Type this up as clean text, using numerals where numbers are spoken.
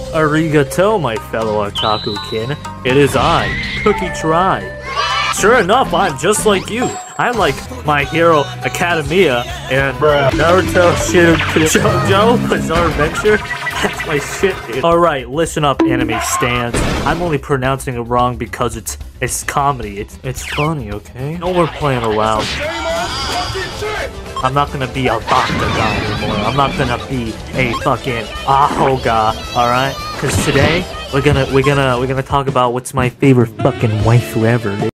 Arigato, my fellow otaku kin. It is I, CookieTriangle. Sure enough, I'm just like you. I like My Hero Academia and Naruto Shoujo Bizarre Adventure. That's my shit, dude. Alright, listen up, anime stans. I'm only pronouncing it wrong because it's comedy. It's funny, okay? No more playing around. I'm not gonna be a Bakugan anymore. I'm not gonna be a fucking Ahoga, alright? Cause today we're gonna talk about what's my favorite fucking waifu ever, dude.